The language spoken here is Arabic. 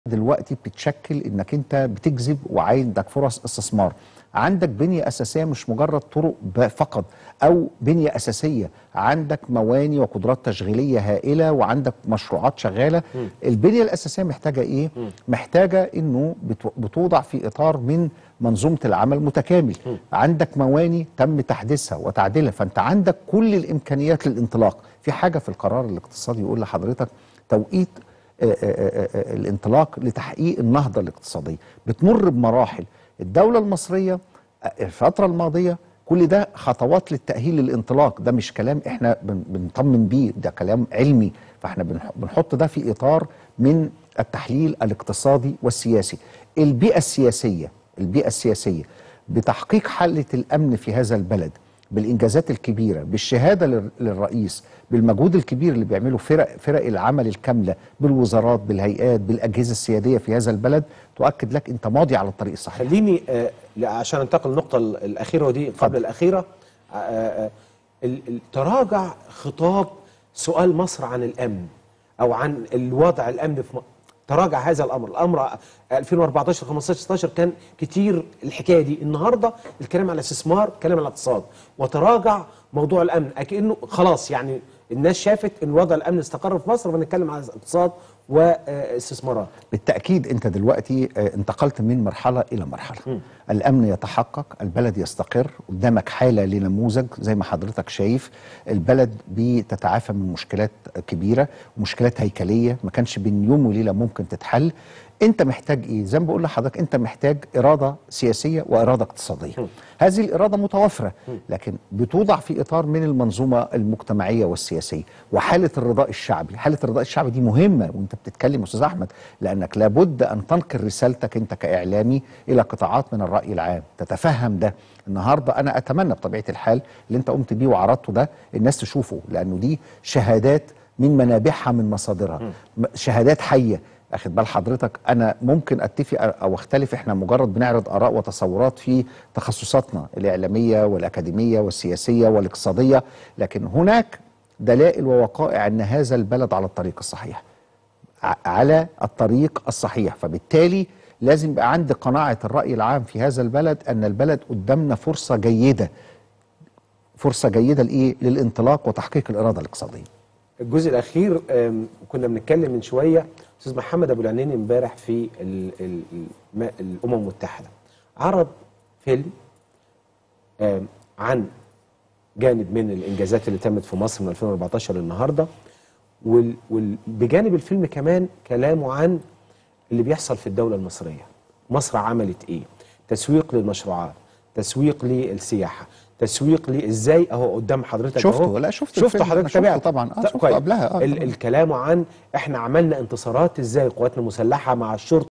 دلوقتي بتتشكل انك انت بتجذب وعندك فرص استثمار. عندك بنية أساسية مش مجرد طرق فقط أو بنية أساسية، عندك مواني وقدرات تشغيلية هائلة وعندك مشروعات شغالة. البنية الأساسية محتاجة إيه؟ محتاجة إنه بتوضع في إطار من منظومة العمل متكامل. عندك مواني تم تحديثها وتعديلها، فأنت عندك كل الإمكانيات للانطلاق. في حاجة في القرار الاقتصادي يقول لحضرتك توقيت الانطلاق لتحقيق النهضة الاقتصادية، بتمر بمراحل. الدولة المصرية الفترة الماضية كل ده خطوات للتأهيل للانطلاق، ده مش كلام احنا بنطمن بيه، ده كلام علمي، فاحنا بنحط ده في إطار من التحليل الاقتصادي والسياسي. البيئة السياسية بتحقيق حالة الأمن في هذا البلد، بالإنجازات الكبيرة، بالشهادة للرئيس، بالمجهود الكبير اللي بيعمله فرق العمل الكاملة بالوزارات بالهيئات بالأجهزة السيادية في هذا البلد، تؤكد لك أنت ماضي على الطريق الصحيح. خليني عشان انتقل للنقطة الأخيرة ودي قبل الأخيرة، تراجع خطاب سؤال مصر عن الأمن أو عن الوضع الأمن في مصر. تراجع هذا الامر 2014 15 16 كان كتير الحكايه دي. النهارده الكلام على الاستثمار، الكلام على الاقتصاد، وتراجع موضوع الامن، اكنه خلاص يعني الناس شافت ان وضع الامن استقر في مصر فنتكلم على اقتصاد واستثمارات. بالتاكيد انت دلوقتي انتقلت من مرحله الى مرحله. الامن يتحقق، البلد يستقر، قدامك حاله لنموذج زي ما حضرتك شايف. البلد بتتعافى من مشكلات كبيره ومشكلات هيكليه ما كانش بين يوم وليله ممكن تتحل. انت محتاج ايه؟ زي ما بقول لحضرتك انت محتاج اراده سياسيه واراده اقتصاديه. هذه الاراده متوفره، لكن بتوضع في اطار من المنظومه المجتمعيه والسياسيه وحاله الرضاء الشعبي. حاله الرضاء الشعبي دي مهمه وانت بتتكلم يا استاذ احمد، لانك لابد ان تنقل رسالتك انت كاعلامي الى قطاعات من الراي العام تتفهم ده. النهارده انا اتمنى بطبيعه الحال اللي انت قمت بيه وعرضته ده الناس تشوفه، لانه دي شهادات من منابعها من مصادرها، شهادات حيه. اخد بال حضرتك؟ انا ممكن اتفق او اختلف، احنا مجرد بنعرض اراء وتصورات في تخصصاتنا الاعلاميه والاكاديميه والسياسيه والاقتصاديه، لكن هناك دلائل ووقائع ان هذا البلد على الطريق الصحيح، على الطريق الصحيح. فبالتالي لازم يبقى عندي قناعه الراي العام في هذا البلد ان البلد قدامنا فرصه جيده، فرصه جيده لايه؟ للانطلاق وتحقيق الاراده الاقتصاديه. الجزء الاخير كنا بنتكلم من شويه استاذ محمد ابو العنين امبارح في الامم المتحده عرض فيلم عن جانب من الانجازات اللي تمت في مصر من 2014 للنهارده، وبجانب الفيلم كمان كلامه عن اللي بيحصل في الدوله المصريه. مصر عملت ايه؟ تسويق للمشروعات، تسويق للسياحه، تسويق لي ازاي اهو قدام حضرتك. شفته؟ لا شفته حضرتك تابعته طبعا. شفته قبلها. الكلام عن احنا عملنا انتصارات ازاي، قواتنا المسلحه مع الشرطه